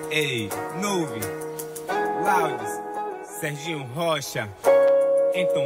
Ei, Nuve, Laudes, Serginho Rocha, então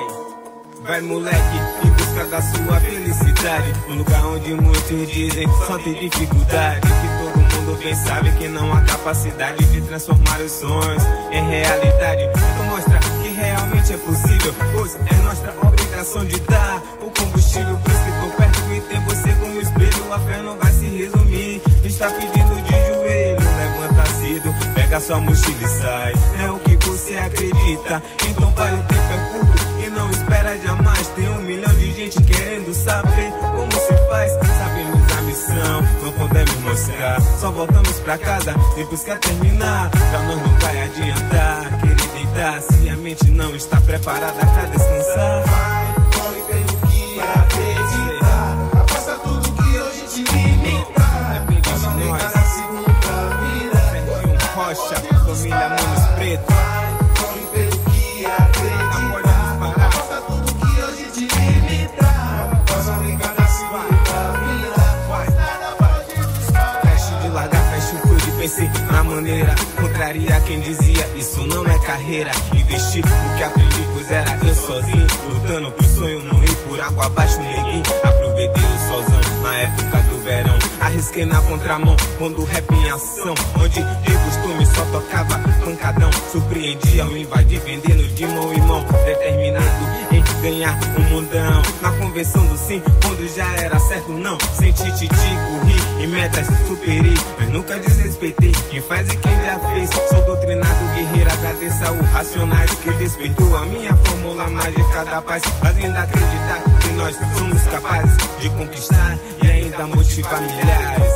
vai moleque, em busca da sua felicidade. Um lugar onde muitos dizem só tem dificuldade, que todo mundo bem sabe que não há capacidade de transformar os sonhos em realidade. Então mostra que realmente é possível, pois é nossa obrigação de dar o combustível. Por isso que tô perto e tem você como espelho. A fé não vai se resumir, está pedindo de joelho. Levanta cedo, pega sua mochila e sai. É o que você acredita, então vai, o tempo é curto e não espera jamais. Tem 1 milhão de gente querendo saber como se faz. Sabemos a missão, não podemos mostrar. Só voltamos pra casa depois que terminar. Pra nós não vai adiantar querer deitar se a mente não está preparada pra descansar. Vai, corre, tem o que acreditar. Aposta tudo que hoje te limitar. Nós vamos ligar na segunda vida. Serginho Rocha, família Manos Preto. Vai, corre, tem o que acreditar. Aposta tudo que hoje te limitar. Nós vamos ligar na segunda vida. Nada pode nos parar. Fecho de largar, fecho tudo e pensei na maneira. Contraria quem dizia isso não é carreira. Investir o que aprendi, pois era eu sozinho, lutando pro sonho não ir por água abaixo, neguinho. Aproveitei o solzão na época do verão. Arrisquei na contramão, quando o rap em ação, onde de costume só tocava pancadão. Surpreendi ao invadir, vendendo de mão em mão, determinado em ganhar um mundão. Na convenção do sim, quando já era certo não. Senti, te digo, ri e metas superi, mas nunca desrespeitei quem faz e quem já fez. Sou doutrinado, guerreiro, agradeça o Racionais que despertou a minha fórmula mágica da paz, fazendo acreditar que nós somos capazes de conquistar e ainda motivar milhares.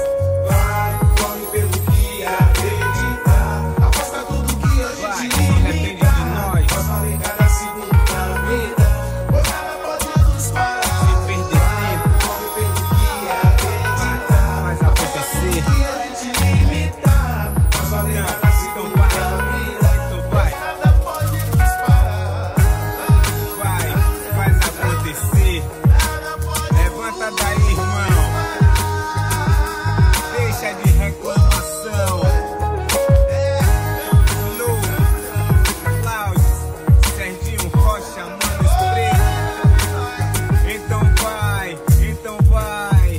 Vai, corre pelo que acreditar. Aposta tudo que hoje te limitar. Nós vamos ligar na segunda vida. Pois nada pode nos parar. Se perder tempo, Corre pelo que acreditar. faz acontecer. Que hoje te limitar. Nós vamos ligar na segunda vida. Então vai, Nada pode nos parar. faz acontecer. Nada pode Levanta daí, irmão. Deixa de reclamação. Lu, Laudes, Serginho Rocha, Manos Preto. Então vai, então vai.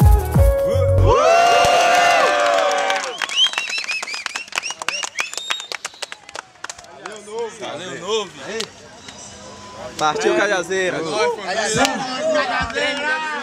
Valeu, novo. Partiu Cajazeira. Cajazeira.